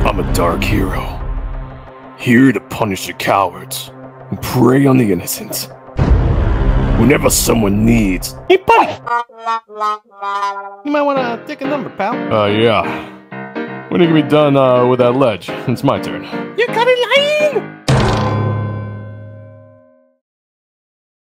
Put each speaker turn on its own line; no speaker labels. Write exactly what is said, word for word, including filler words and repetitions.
I'm a dark hero, here to punish the cowards and prey on the innocent. Whenever someone needs...
Hey, buddy! You might want to take a number, pal.
Uh, yeah. When are you gonna be done uh, with that ledge? It's my turn.
You got it lying!